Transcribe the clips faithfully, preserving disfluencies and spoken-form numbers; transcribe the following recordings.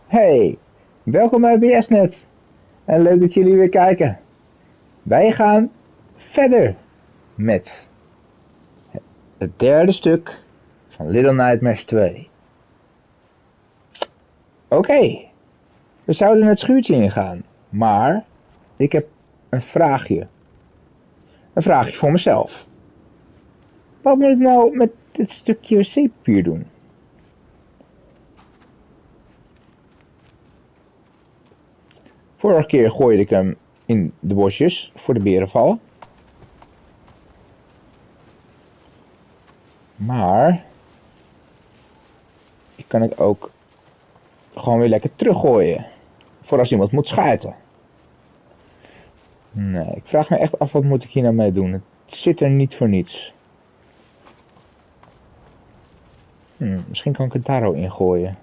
Hey, welkom bij B S Net. En leuk dat jullie weer kijken. Wij gaan verder met het derde stuk van Little Nightmares twee. Oké, okay, we zouden het schuurtje ingaan, maar ik heb een vraagje. Een vraagje voor mezelf. Wat moet ik nou met dit stukje wc-papier doen? Vorige keer gooide ik hem in de bosjes voor de berenvallen. Maar die kan ik ook gewoon weer lekker teruggooien. Voor als iemand moet schuiten. Nee, ik vraag me echt af wat moet ik hier nou mee doen. Het zit er niet voor niets. Hm, misschien kan ik het daar al in gooien.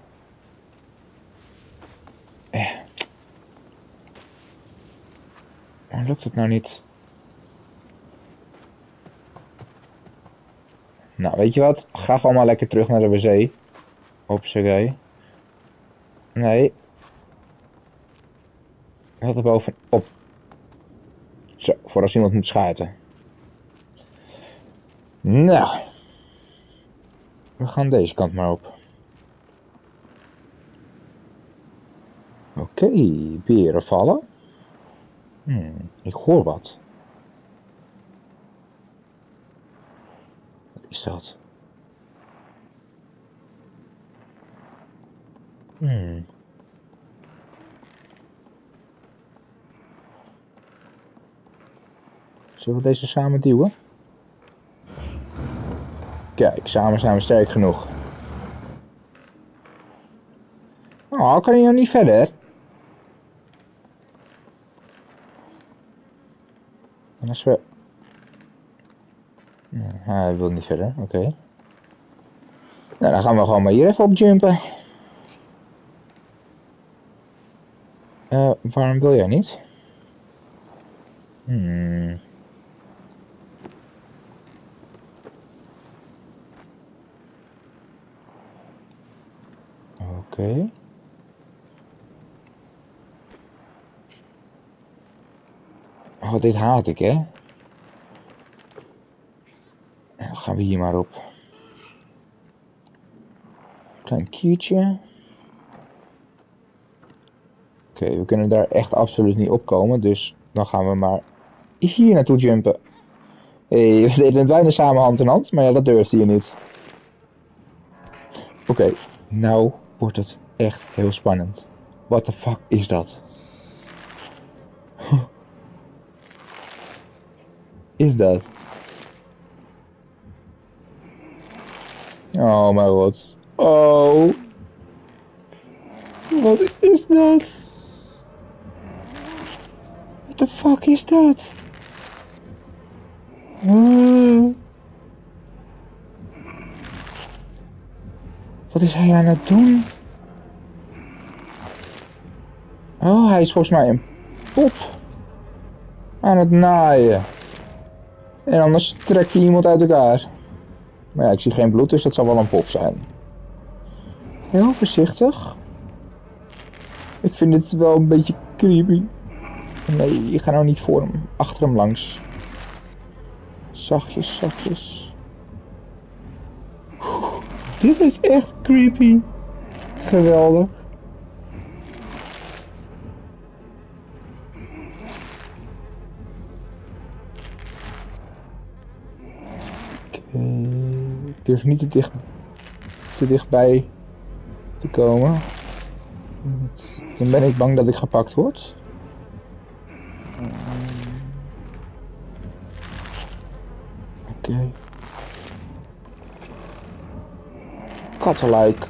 Eh. Waarom lukt het nou niet? Nou, weet je wat? Ga gewoon maar lekker terug naar de wc. Hoppakee. Nee. Wat er bovenop. Zo, voor als iemand moet schuiten. Nou. We gaan deze kant maar op. Oké, okay, beren vallen. Hmm, ik hoor wat. Wat is dat? Hmm. Zullen we deze samen duwen? Kijk, samen zijn we sterk genoeg. Oh, kan hij nou niet verder? En als we... Nee, hij wil niet verder, oké. Okay. Nou, dan gaan we gewoon maar hier even op jumpen. Uh, waarom wil jij niet? Hmm. Oké. Okay. Oh, dit haat ik, hè? Dan gaan we hier maar op. Klein kiertje. Oké, okay, we kunnen daar echt absoluut niet op komen, dus dan gaan we maar hier naartoe jumpen. Hey, we deden het bijna samen hand in hand, maar ja, dat durfde je niet. Oké, okay, nou wordt het echt heel spannend. What the fuck is dat? Is dat? Oh mijn god. Oh. Wat is dat? What the fuck is dat? Uh. Wat is hij aan het doen? Oh, hij is volgens mij een pop aan het naaien. En anders trekt hij iemand uit elkaar. Maar ja, ik zie geen bloed, dus dat zal wel een pop zijn. Heel voorzichtig. Ik vind het wel een beetje creepy. Nee, je gaat nou niet voor hem. Achter hem langs. Zachtjes, zachtjes. Oeh, dit is echt creepy. Geweldig. Ik durf niet te, dicht, te dichtbij te komen. Dan ben ik bang dat ik gepakt word. Oké. Okay. Kattenlijk.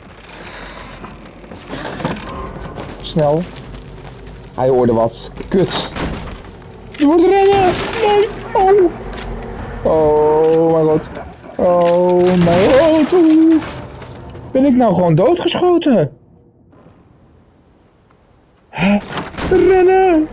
Snel. Hij hoorde wat. Kut. Je moet rennen. Nee. Oh. Oh mijn god. Oh mijn god. Ben ik nou gewoon doodgeschoten? Hè? Rennen.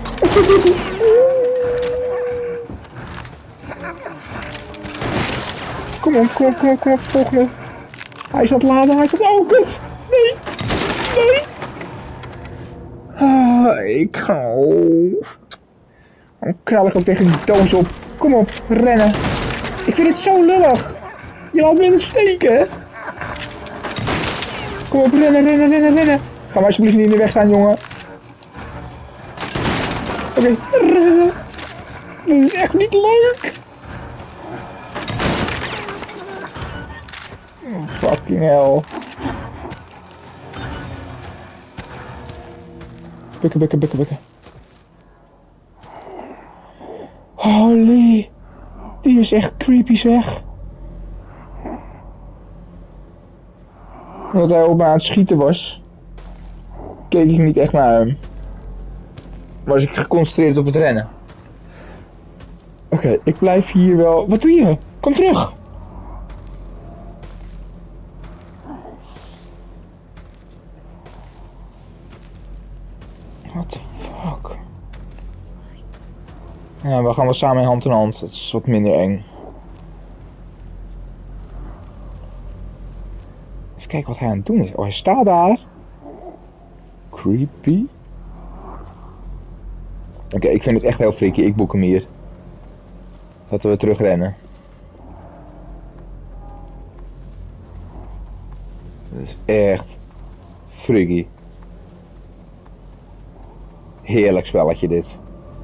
Kom op, kom op, kom op, kom op, volgende. Hij is aan het laden, hij is aan het... Oh, kut! Nee! Nee! ik... Oh. Dan knal ik ook tegen die doos op. Kom op, rennen. Ik vind het zo lullig. Je laat me in de steek, hè? Kom op, rennen, rennen, rennen, rennen. Ga maar alsjeblieft niet in de weg staan, jongen. Oké, okay. Rennen. Dit is echt niet leuk. Oh, fucking hell. Bukken, bukken, bukken, bukken. Holy. Die is echt creepy, zeg. Omdat hij op me aan het schieten was, keek ik niet echt naar hem. Was ik geconcentreerd op het rennen. Oké, okay, ik blijf hier wel... Wat doe je? Kom terug! What the fuck? Ja, we gaan wel samen hand in hand. Het is wat minder eng. Even kijken wat hij aan het doen is. Oh, hij staat daar. Creepy. Oké, okay, ik vind het echt heel freaky. Ik boek hem hier. Laten we terugrennen. Dat is echt freaky. Heerlijk spelletje dit.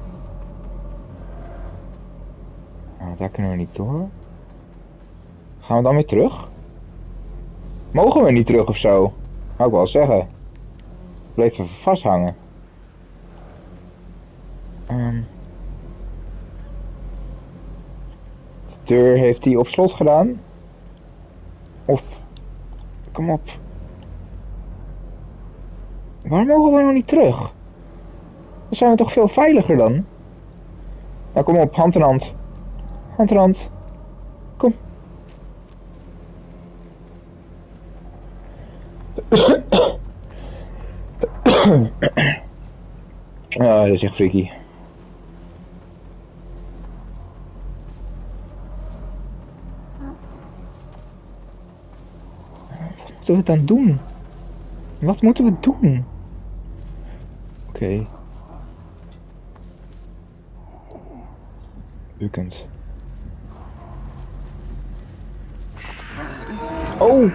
Nou, daar kunnen we niet door. Gaan we dan weer terug? Mogen we niet terug of zo? Zou ik wel zeggen. Bleef even vasthangen. Um, de deur heeft hij op slot gedaan. Of... Kom op. Waarom mogen we nog niet terug? Dan zijn we toch veel veiliger dan? Nou, kom op. Hand in hand. Hand in hand. Kom. Ah, dat is echt freaky. Wat moeten we dan doen? Wat moeten we doen? Oké. Okay. Bukkend. Oh!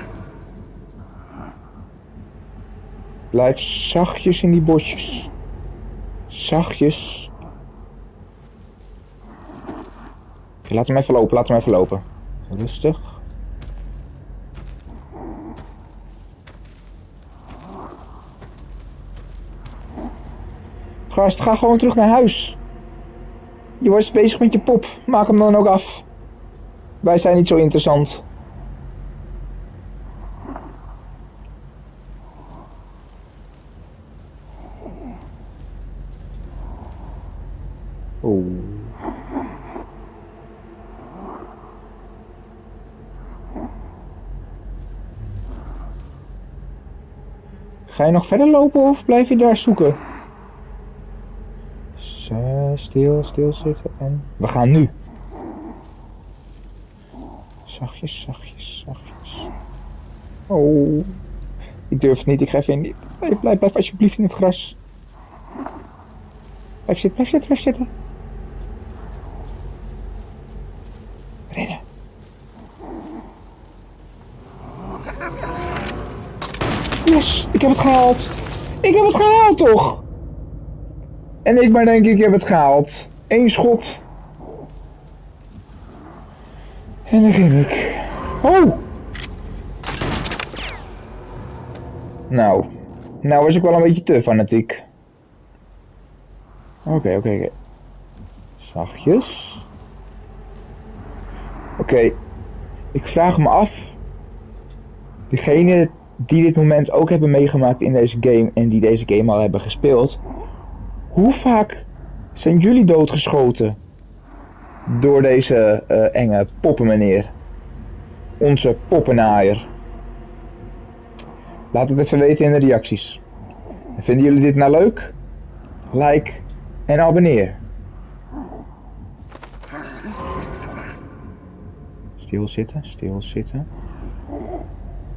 Blijf zachtjes in die bosjes. Zachtjes. Okay, laat hem even lopen, laat hem even lopen. Rustig. Gast, ga gewoon terug naar huis. Je was bezig met je pop. Maak hem dan ook af. Wij zijn niet zo interessant. Oh. Ga je nog verder lopen of blijf je daar zoeken? Stil, stil zitten en... We gaan nu. Zachtjes, zachtjes, zachtjes. Oh. Ik durf het niet, ik ga even in... Blijf, blijf, blijf alsjeblieft in het gras. Blijf zitten, blijf zitten, blijf zitten. Rennen. Yes, ik heb het gehaald. Ik heb het gehaald toch? En ik maar denk ik heb het gehaald. Eén schot. En dan ging ik. Oh! Nou. Nou was ik wel een beetje te fanatiek. Oké, okay, oké, okay, oké. Okay. Zachtjes. Oké. Okay. Ik vraag me af. Degene die dit moment ook hebben meegemaakt in deze game en die deze game al hebben gespeeld. Hoe vaak zijn jullie doodgeschoten door deze uh, enge poppenmeneer? Onze poppenaaier. Laat het even weten in de reacties. En vinden jullie dit nou leuk? Like en abonneer. Stil zitten, stil zitten.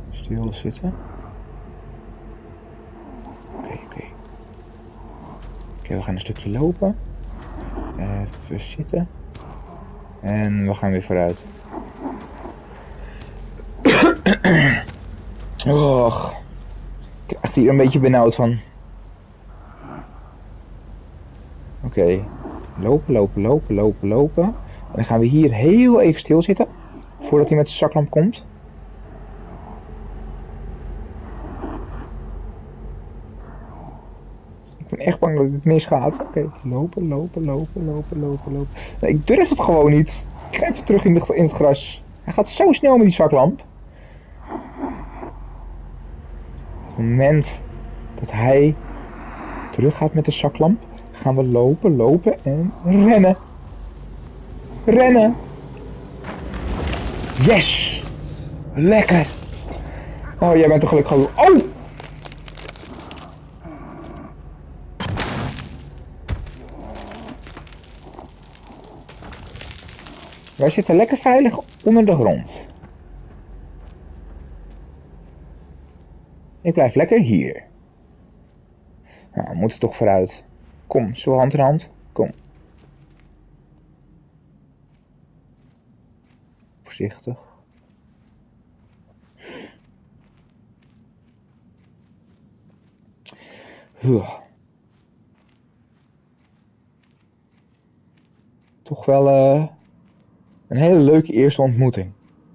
Stil zitten. Oké, okay, oké. Okay. Oké, we gaan een stukje lopen. Even zitten. En we gaan weer vooruit. Och. Ik krijg hier een beetje benauwd van. Oké. Okay. Lopen, lopen, lopen, lopen, lopen. En dan gaan we hier heel even stilzitten. Voordat hij met zijn zaklamp komt. Ik ben echt bang dat het misgaat. Oké, okay. lopen, lopen, lopen, lopen, lopen, lopen. Nee, ik durf het gewoon niet. Ik ga even terug in, de, in het gras. Hij gaat zo snel met die zaklamp. Op het moment dat hij terug gaat met de zaklamp, gaan we lopen, lopen en rennen. Rennen. Yes! Lekker! Oh, jij bent toch gelukkig gewoon... Oh! Wij zitten lekker veilig onder de grond. Ik blijf lekker hier. Nou, we moeten toch vooruit. Kom, zo hand in hand. Kom. Voorzichtig. Huh. Toch wel uh, een hele leuke eerste ontmoeting.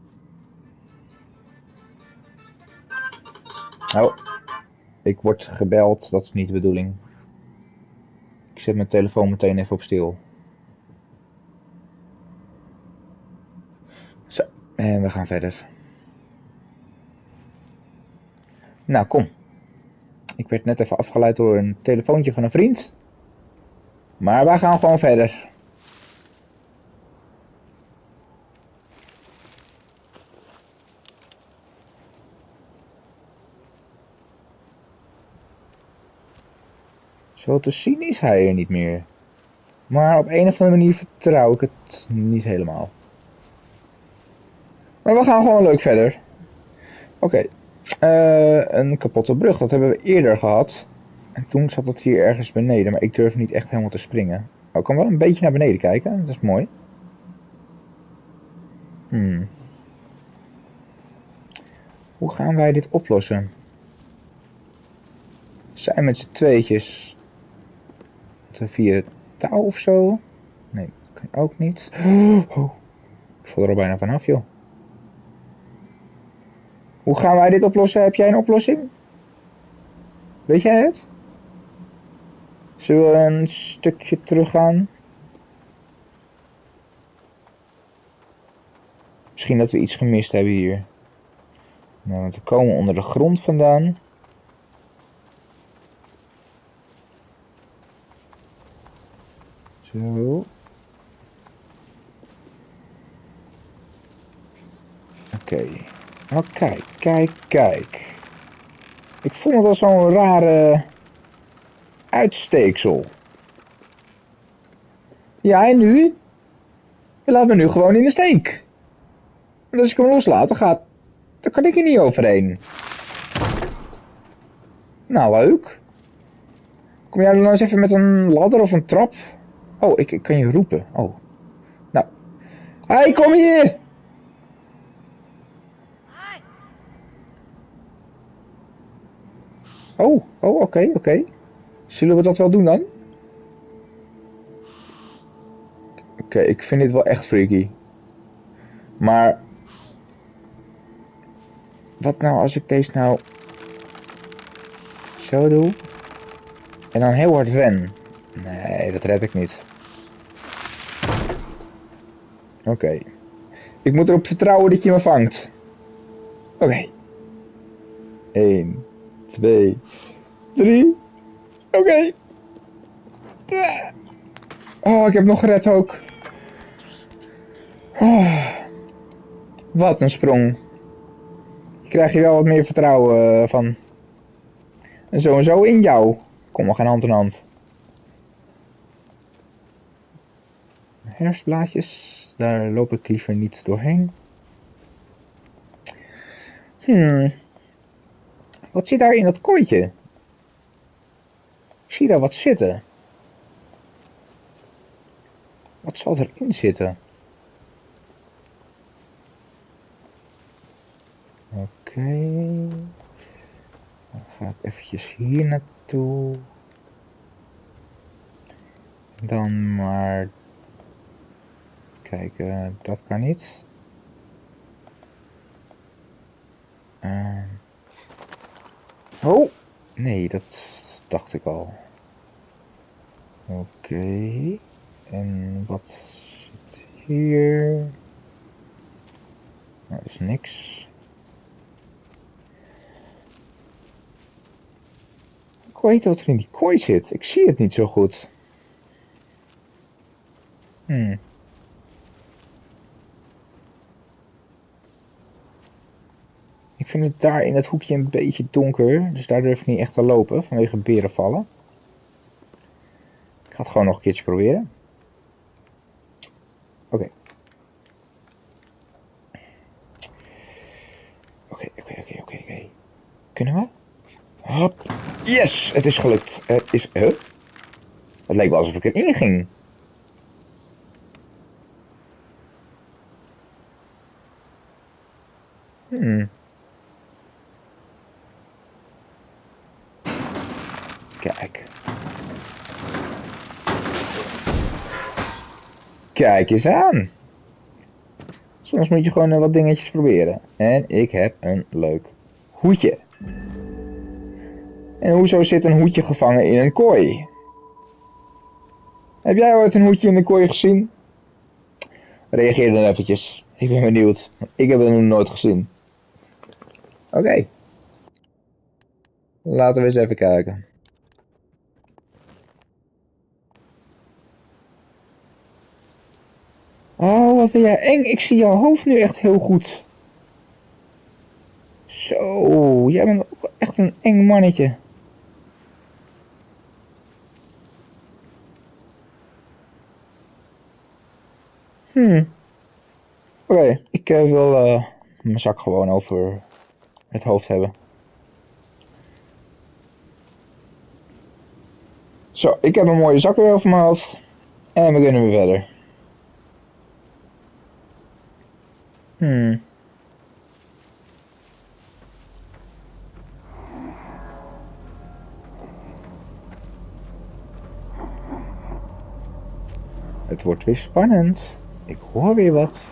Oh, ik word gebeld, dat is niet de bedoeling. Ik zet mijn telefoon meteen even op stil. Zo, en we gaan verder. Nou, kom. Ik werd net even afgeleid door een telefoontje van een vriend. Maar wij gaan gewoon verder. Zo te zien is hij er niet meer. Maar op een of andere manier vertrouw ik het niet helemaal. Maar we gaan gewoon leuk verder. Oké. Okay. Uh, een kapotte brug, dat hebben we eerder gehad. En toen zat het hier ergens beneden, maar ik durf niet echt helemaal te springen. Oh, ik kan wel een beetje naar beneden kijken, dat is mooi. Hmm. Hoe gaan wij dit oplossen? Zijn met z'n tweetjes. Via touw of zo? Nee, dat kan ook niet. Oh, ik val er al bijna vanaf, joh. Hoe gaan wij dit oplossen? Heb jij een oplossing? Weet jij het? Zullen we een stukje terug gaan? Misschien dat we iets gemist hebben hier. Nou, want we komen onder de grond vandaan. Zo. Oké. Okay. Oh, kijk, kijk, kijk. Ik vond het al zo'n rare uitsteeksel. Ja, en nu? Je laat me nu gewoon in de steek. Want als ik hem loslaat, dan gaat... dan kan ik er niet overheen. Nou, leuk. Kom jij nou eens even met een ladder of een trap? Oh, ik, ik kan je roepen. Oh. Nou. Hey, kom hier! Oh, oh, oké, okay, oké. Okay. Zullen we dat wel doen dan? Oké, okay, ik vind dit wel echt freaky. Maar... wat nou als ik deze nou... zo doe? En dan heel hard ren? Nee, dat red ik niet. Oké. Okay. Ik moet erop vertrouwen dat je me vangt. Oké. Okay. één, twee, drie. Oké. Okay. Oh, ik heb nog gered ook. Oh. Wat een sprong. Hier krijg je wel wat meer vertrouwen uh, van. En zo en zo in jou. Kom, we gaan hand in hand. Herfstblaadjes. Daar loop ik liever niet doorheen. Hmm. Wat zit daar in dat kooitje? Ik zie daar wat zitten. Wat zal erin zitten? Oké. Okay. Dan ga ik eventjes hier naartoe. Dan maar... Kijk, uh, dat kan niet. Uh... Oh! Nee, dat dacht ik al. Oké. Okay. En wat zit hier? Nou, dat is niks. Ik weet wat er in die kooi zit. Ik zie het niet zo goed. Hmm. Ik vind het daar in het hoekje een beetje donker. Dus daar durf ik niet echt te lopen vanwege berenvallen. Ik ga het gewoon nog een keertje proberen. Oké. Oké, oké, oké, oké, oké. Kunnen we? Hop. Yes! Het is gelukt. Het is... Huh? Het leek wel alsof ik erin ging. Hmm. Kijk. Kijk eens aan. Soms moet je gewoon wat dingetjes proberen. En ik heb een leuk hoedje. En hoezo zit een hoedje gevangen in een kooi? Heb jij ooit een hoedje in een kooi gezien? Reageer dan eventjes. Ik ben benieuwd. Ik heb het nog nooit gezien. Oké. Okay. Laten we eens even kijken. Oh, wat ben jij eng. Ik zie jouw hoofd nu echt heel goed. Zo, jij bent echt een eng mannetje. Hmm. Oké, okay, ik uh, wil uh, mijn zak gewoon over het hoofd hebben. Zo, ik heb een mooie zak weer over mijn hoofd. En we kunnen weer verder. Hmm. Het wordt weer spannend. Ik hoor weer wat.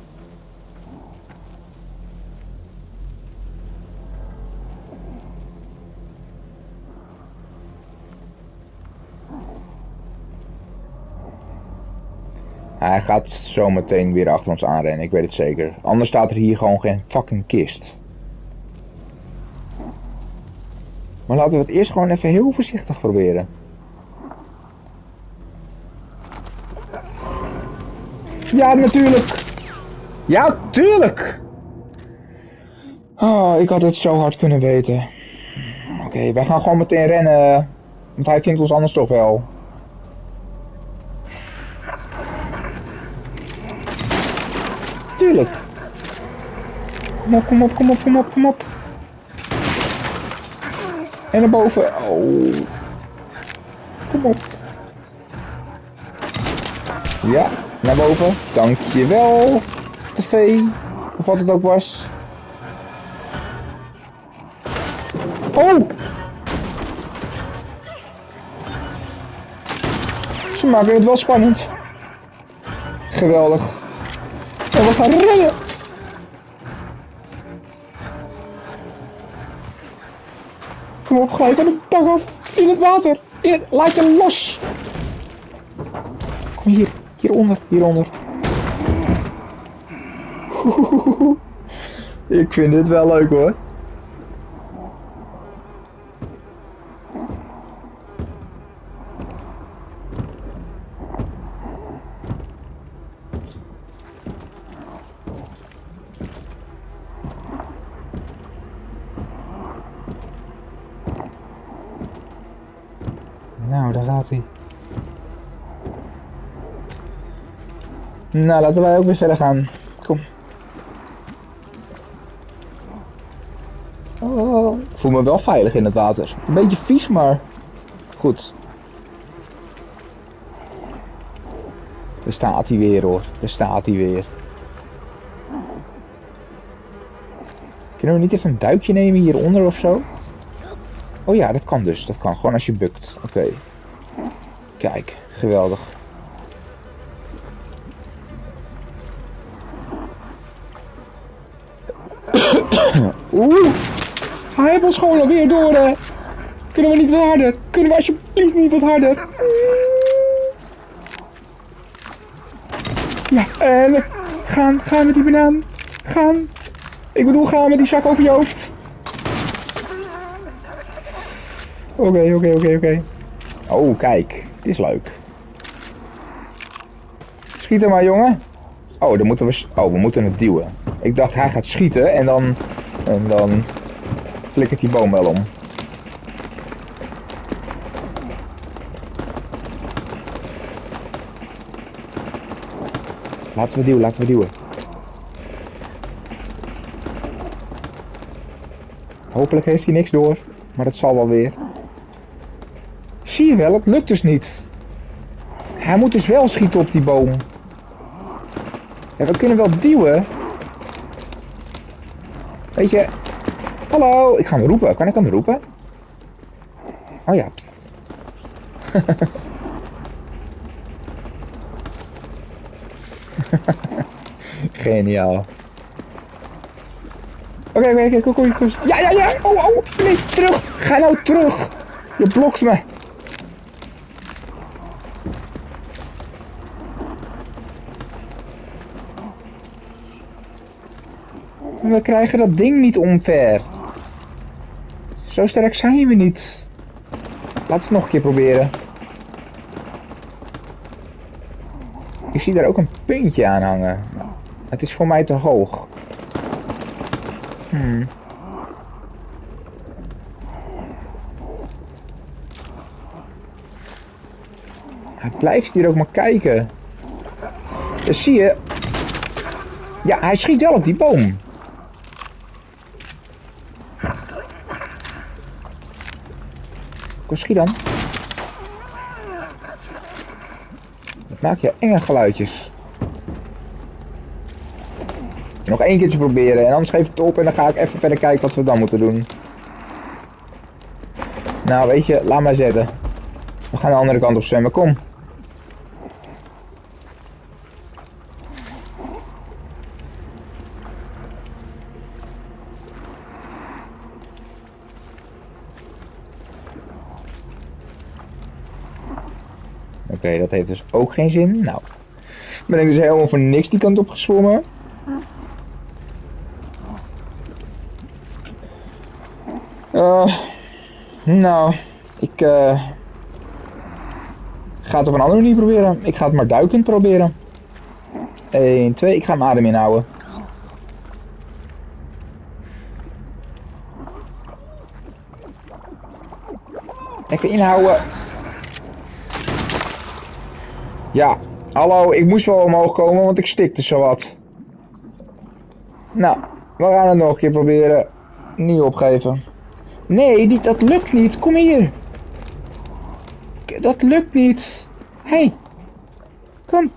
Hij gaat zo meteen weer achter ons aanrennen, ik weet het zeker. Anders staat er hier gewoon geen fucking kist. Maar laten we het eerst gewoon even heel voorzichtig proberen. Ja, natuurlijk! Ja, tuurlijk! Oh, ik had het zo hard kunnen weten. Oké, okay, wij gaan gewoon meteen rennen. Want hij vindt ons anders toch wel. Tuurlijk. Kom op, kom op, kom op, kom op, kom op. En naar boven. Oh. Kom op. Ja, naar boven. Dankjewel. tv. Of wat het ook was. Oh. Ze maken het wel spannend. Geweldig. En we gaan rennen. Kom op, gelijk van de dak af. In het water. In het... Laat je los. Kom hier. Hieronder. Hieronder. Ik vind dit wel leuk hoor. Nou, daar gaat hij. Nou, laten wij ook weer verder gaan. Kom. Oh, ik voel me wel veilig in het water. Een beetje vies, maar goed. Daar staat hij weer hoor. Daar staat hij weer. Kunnen we niet even een duikje nemen hieronder of zo? Oh ja, dat kan dus. Dat kan gewoon als je bukt. Oké. Okay. Kijk, geweldig. Oeh! Hij heeft ons gewoon alweer door, hè? Kunnen we niet wat harder? Kunnen we alsjeblieft niet wat harder? Ja, en gaan, gaan met die banaan. Gaan. Ik bedoel, gaan met die zak over je hoofd. Oké, oké, oké, oké. Oh, kijk. Dit is leuk. Schiet er maar, jongen. Oh, dan moeten we... Oh, we moeten het duwen. Ik dacht, hij gaat schieten en dan... En dan... flikkert die boom wel om. Laten we duwen, laten we duwen. Hopelijk heeft hij niks door. Maar dat zal wel weer. Zie je wel, het lukt dus niet. Hij moet dus wel schieten op die boom. Ja, we kunnen wel duwen. Weet je... Hallo, ik ga hem roepen. Kan ik hem roepen? Oh ja. Geniaal. Oké, oké, oké, kom, kom, kom. Ja, ja, ja. Oh, oh, nee, terug. Ga nou terug. Je blokt me. We krijgen dat ding niet omver. Zo sterk zijn we niet. Laten we het nog een keer proberen. Ik zie daar ook een puntje aan hangen. Het is voor mij te hoog. Hmm. Hij blijft hier ook maar kijken. Dus zie je. Ja, hij schiet wel op die boom. Kom, schiet dan. Dat maakt je enge geluidjes. Nog één keertje proberen en anders geef ik het op en dan ga ik even verder kijken wat we dan moeten doen. Nou, weet je, laat maar zitten. We gaan de andere kant op zwemmen, kom. Oké, okay, dat heeft dus ook geen zin. Nou, ben ik dus helemaal voor niks die kant op gezwommen. Uh, nou, ik uh, ga het op een andere manier proberen. Ik ga het maar duikend proberen. één, twee, ik ga mijn adem inhouden. Even inhouden. Ja, hallo, ik moest wel omhoog komen, want ik stikte zowat. Nou, we gaan het nog een keer proberen. Niet opgeven. Nee, die, dat lukt niet. Kom hier. Dat lukt niet. Hé. Hey. Kom.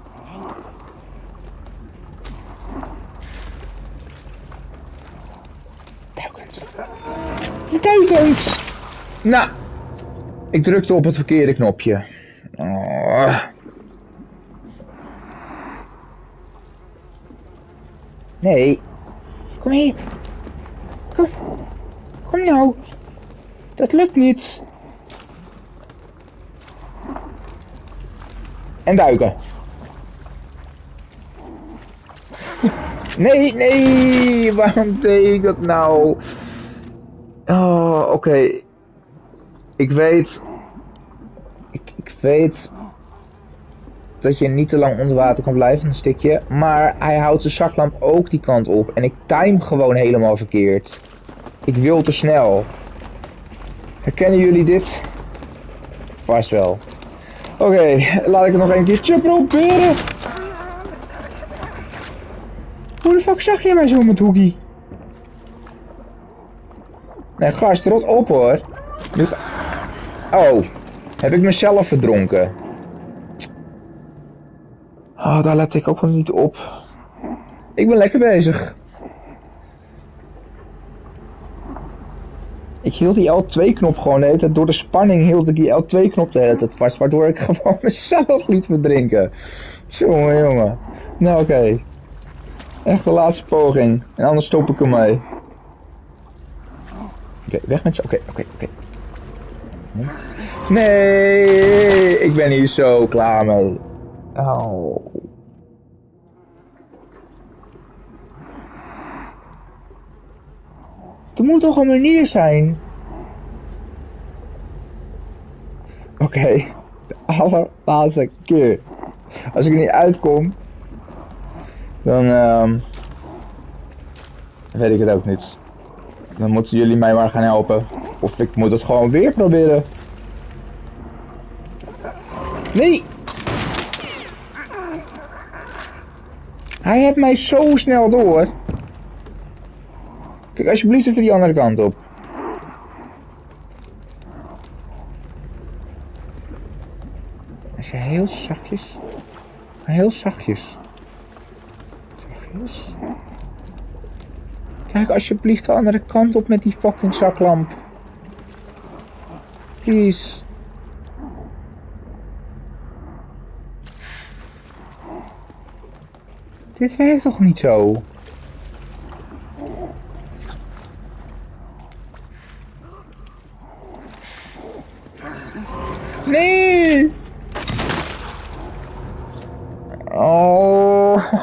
Duikend. Duikend. Nou. Ik drukte op het verkeerde knopje. Oh. Nee. Kom hier. Kom. Kom nou. Dat lukt niet. En duiken. Nee, nee. Waarom deed ik dat nou? Oh, oké. Okay. Ik weet... Ik, ik weet... dat je niet te lang onder water kan blijven, een stukje. Maar hij houdt zijn zaklamp ook die kant op. En ik time gewoon helemaal verkeerd. Ik wil te snel. Herkennen jullie dit? Vast wel. Oké, okay, laat ik het nog een keertje proberen. Hoe de fuck zag je mij zo met hoekie? Nee, gast, rot op hoor. Nu ga... Oh, heb ik mezelf verdronken? Oh, daar let ik ook wel niet op. Ik ben lekker bezig. Ik hield die L twee knop gewoon de hele tijd. Door de spanning hield ik die L twee knop de hele tijd vast. Waardoor ik gewoon mezelf liet verdrinken. Jongen, jongen. Nou, oké. Okay. Echt de laatste poging. En anders stop ik ermee. Oké, okay, weg met je. Oké, okay, oké, okay, oké. Okay. Nee, ik ben hier zo klaar mee. Oh. Er moet toch een manier zijn? Oké, okay. De allerlaatste keer. Als ik er niet uitkom, dan uh, weet ik het ook niet. Dan moeten jullie mij maar gaan helpen. Of ik moet het gewoon weer proberen. Nee! Hij heeft mij zo snel door. Kijk, alsjeblieft even die andere kant op. Als je heel zachtjes. Heel zachtjes. Zachtjes. Kijk alsjeblieft de andere kant op met die fucking zaklamp. Please. Dit werkt toch niet zo? Nee! Oh.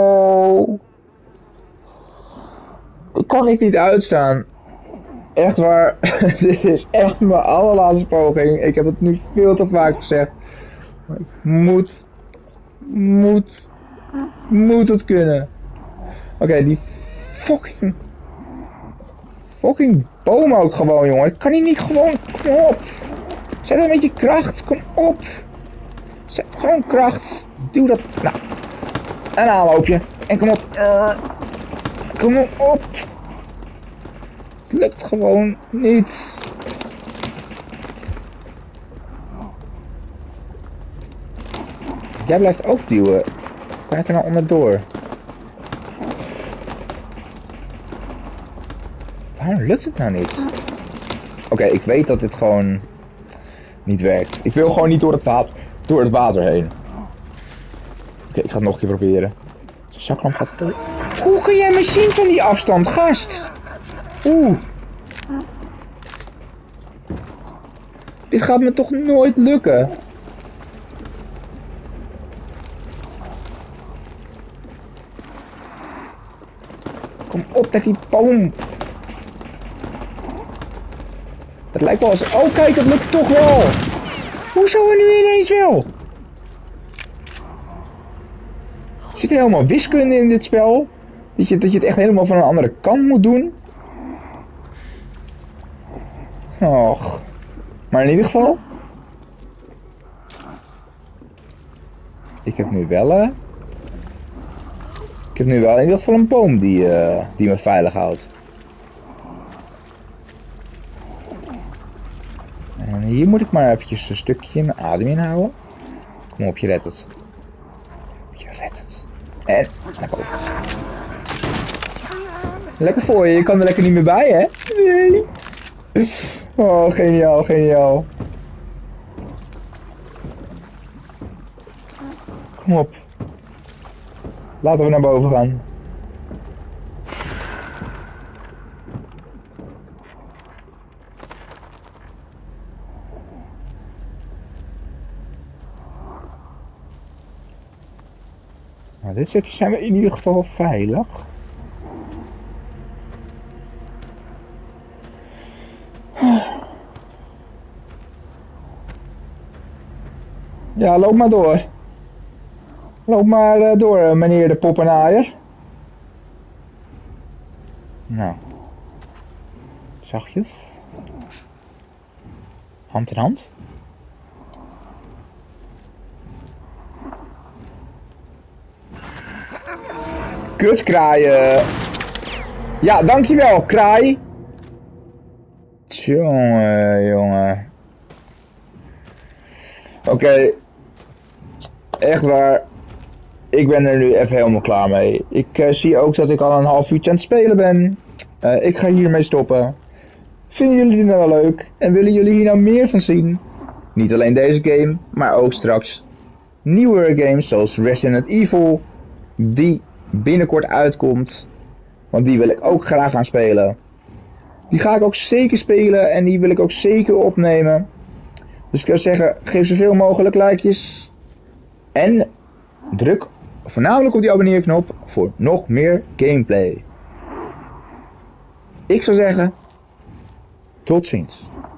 Ik kan ik niet uitstaan. Echt waar. Dit is echt mijn allerlaatste poging. Ik heb het nu veel te vaak gezegd. Maar ik moet. Moet. Moet het kunnen. Oké, okay, die fucking. Fucking boom ook gewoon, jongen. Ik kan hier niet gewoon. Kom op. Zet een beetje kracht. Kom op. Zet gewoon kracht. Doe dat. Nou. Een aanloopje. En kom op. Uh, kom op. Het lukt gewoon niet. Jij blijft ook duwen. Kan ik er nou onderdoor? Waarom lukt het nou niet? Oké, okay, ik weet dat dit gewoon niet werkt. Ik wil gewoon niet door het water, door het water heen. Oké, okay, ik ga het nog een keer proberen. De zaklamp gaat... Hoe kun jij me zien van die afstand, gast? Oeh. Dit gaat me toch nooit lukken? Kom op met die boom. Het lijkt wel als... Oh kijk, het lukt toch wel. Hoezo er nu ineens wel? Zit er helemaal wiskunde in dit spel? Dat je, dat je het echt helemaal van een andere kant moet doen? Och. Maar in ieder geval... Ik heb nu wel... Uh, ik heb nu wel in ieder geval een boom die, uh, die me veilig houdt. En hier moet ik maar eventjes een stukje mijn adem inhouden. Kom op, je redt het. Je redt het. En naar boven. Lekker voor je, je kan er lekker niet meer bij, hè? Nee. Oh, geniaal, geniaal. Kom op. Laten we naar boven gaan. Nou, dit stukje zijn we in ieder geval veilig. Ja, loop maar door. Loop maar uh, door, meneer de poppenaaier. Nou. Zachtjes. Hand in hand. Kutkraaien. Ja, dankjewel, kraai. Tjonge, jongen. Oké. Okay. Echt waar. ik ben er nu even helemaal klaar mee. Ik uh, zie ook dat ik al een half uurtje aan het spelen ben. Uh, ik ga hiermee stoppen. Vinden jullie dit nou wel leuk? En willen jullie hier nou meer van zien? Niet alleen deze game, maar ook straks nieuwere games zoals Resident Evil, die binnenkort uitkomt. Want die wil ik ook graag gaan spelen. Die ga ik ook zeker spelen en die wil ik ook zeker opnemen. Dus ik zou zeggen, geef zoveel mogelijk likejes. En druk voornamelijk op die abonneerknop voor nog meer gameplay. Ik zou zeggen, tot ziens.